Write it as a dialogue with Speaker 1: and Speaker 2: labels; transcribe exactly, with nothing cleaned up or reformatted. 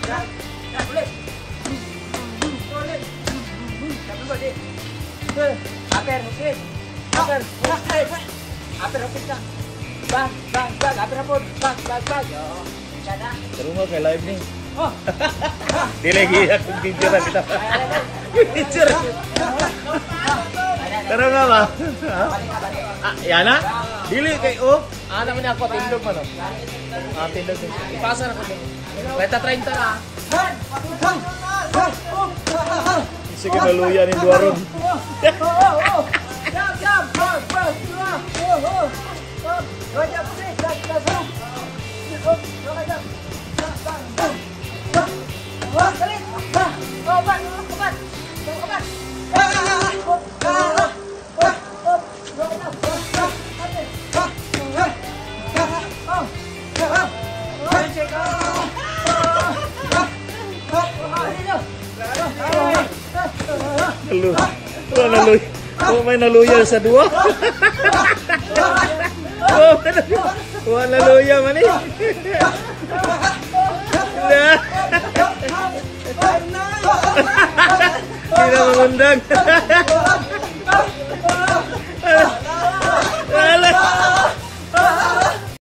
Speaker 1: Nah, boleh. Boleh. Tapi boleh. Aper, oke. Aper, oke. Aper, oke ka. Bang, bang, bang, aper pun. Bang, bang, bang. Yo. Sana.
Speaker 2: Seru nggak kayak live nih?
Speaker 1: Oh.
Speaker 2: Dia lagi aku picture kita. Picture. Seru nggak lah? Ah, ya na? Dili kay oh. Ah, naman ako tindog man. Ah, tindog. Ipasa na ko. Beta thirty na. Sige naluya ni Duaron.
Speaker 1: Jam, jam. Bang, bang. Oh, oh. Dua jam sih. Dah, dah, dah. Oh, dua jam. Bang, bang. Wah, kali. Obat, obat. Obat.
Speaker 2: Nalu. Oh, nalu. Oh, may naluya sa dua. Oh, oh, naluya man eh. Nah. Kita mengundang.